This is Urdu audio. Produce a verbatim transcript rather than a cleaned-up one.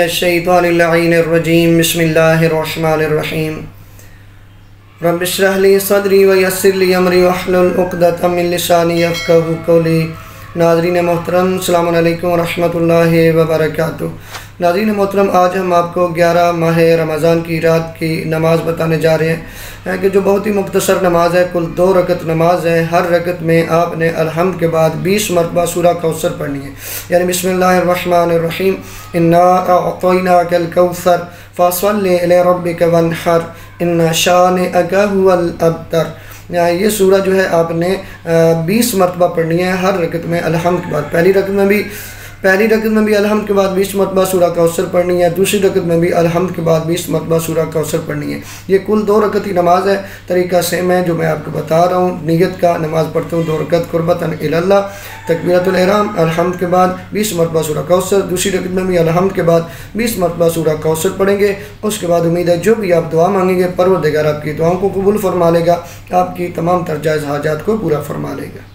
الشیطان اللعین الرجیم بسم اللہ الرحمن الرحیم رب اشرح لی صدری ویسر لی امری واحلل عقدۃ من لسانی یفقہوا قولی۔ ناظرین محترم السلام علیکم ورحمۃ اللہ وبرکاتہ۔ ناظرین محترم، آج ہم آپ کو گیارہ ماہ رمضان کی رات کی نماز بتانے جا رہے ہیں کہ جو بہت ہی مختصر نماز ہے، کل دو رکعت نماز ہے۔ ہر رکعت میں آپ نے الحمد کے بعد بیس مرتبہ سورہ کوثر پڑھنی ہے، یعنی بسم اللہ الرحمن الرحیم انا اعطیناک الکوثر فصلی الی ربک وانحر ان شانئک هو الابتر۔ یہ سورہ جو ہے آپ نے بیس مرتبہ پڑھنی ہے ہر رکعت میں الحمد کے بعد۔ پہلی رکعت میں بھی پہلی رکعت میں بھی الحمد کے بعد بیس مرتبہ سورہ کوثر پڑھنی ہے، دوسری رکعت میں بھی الحمد کے بعد بیس مرتبہ سورہ کوثر پڑھنی ہے۔ یہ کل دو رکعت کی نماز ہے، طریقہ سیم ہے جو میں آپ کو بتا رہا ہوں۔ نیت کا نماز پڑھتا ہوں دو رکعت قربتاً الی اللہ، تکبیرۃ الاحرام، الحمد کے بعد بیس مرتبہ سورہ کوثر، دوسری رکعت میں بھی الحمد کے بعد بیس مرتبہ سورہ کوثر پڑھیں گے۔ اس کے بعد امید ہے جو بھی آپ دعا مانگیں گے پروردگار آپ کی دعاؤں کو قبول فرما لے گا، آپ کی تمام تر جائز حاجات کو پورا فرما لے گا۔